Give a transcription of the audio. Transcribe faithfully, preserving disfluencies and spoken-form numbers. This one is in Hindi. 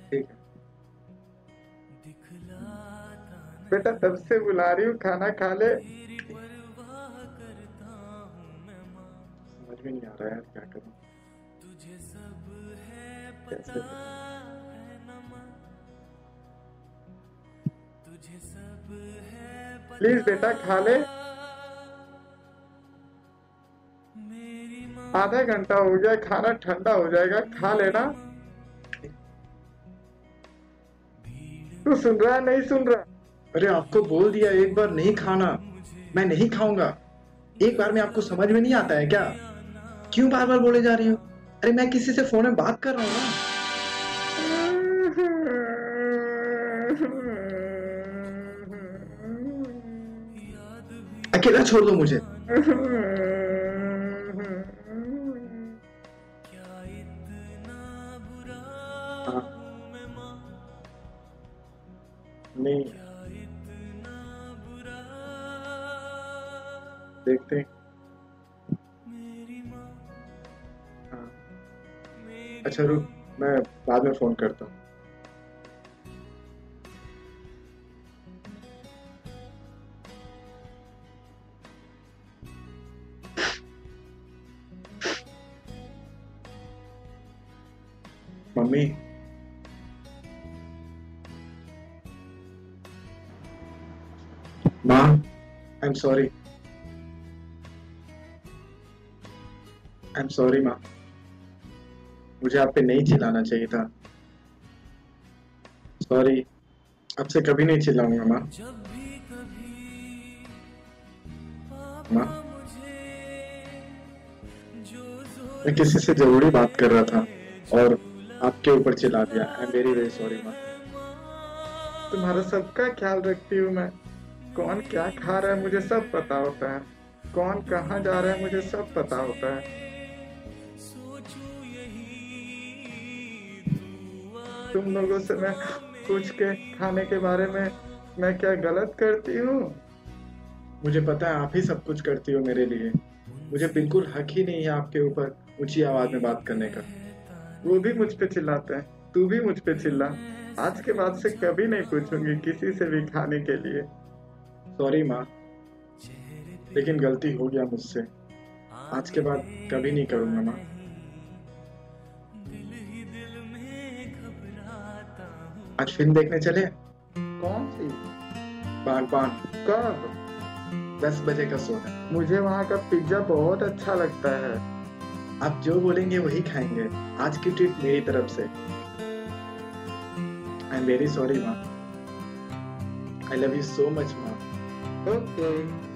ठीक है बेटा, तब से बुला रही हूँ, खाना खा ले। समझ में नहीं आ रहा यार, क्या करूँ, कैसे बताऊँ। प्लीज बेटा खा ले। आधा घंटा हो गया, खाना ठंडा हो जाएगा, खा लेना। तू सुन रहा है, नहीं सुन रहा? अरे आपको बोल दिया एक बार नहीं खाना, मैं नहीं खाऊंगा। एक बार में आपको समझ में नहीं आता है क्या? क्यों बार बार बोले जा रही हो? अरे मैं किसी से फोन में बात कर रहा हूँ ना। अकेला छोड़ दो मुझे। हाँ, नहीं, देखते हैं। हाँ, अच्छा रुक, मैं बाद में फोन करता हूँ। मम्मी, माँ, I am sorry, I am sorry माँ। मुझे आप पे नहीं चिल्लाना चाहिए था। सॉरी, अब से कभी नहीं चिल्लाऊंगा माँ। माँ, मैं किसी से जरूरी बात कर रहा था और आपके ऊपर चिल्ला दिया। I am very very sorry माँ। तुम्हारा सबका ख्याल रखती हूँ मैं। कौन क्या खा रहा है मुझे सब पता होता है, कौन कहाँ जा रहा है मुझे सब पता होता है। तुम लोगों से मैं पूछ के खाने के बारे में मैं क्या गलत करती हूँ? मुझे पता है आप ही सब कुछ करती हो मेरे लिए। मुझे बिल्कुल हक ही नहीं है आपके ऊपर ऊंची आवाज में बात करने का। वो भी मुझ पे चिल्लाते हैं, तू भी मुझ पे चिल्ला। आज के बाद से कभी नहीं पूछूंगी किसी से भी खाने के लिए। सॉरी माँ, लेकिन गलती हो गया मुझसे। आज के बाद कभी नहीं करूंगा माँ। आज फिल्म देखने चले? कौन सी? बागबान। कब? दस बजे का शो है। मुझे वहाँ का पिज्जा बहुत अच्छा लगता है। आप जो बोलेंगे वही खाएंगे। आज की ट्रीट मेरी तरफ से। आई एम वेरी सॉरी माँ। I love you so much माँ। ओके।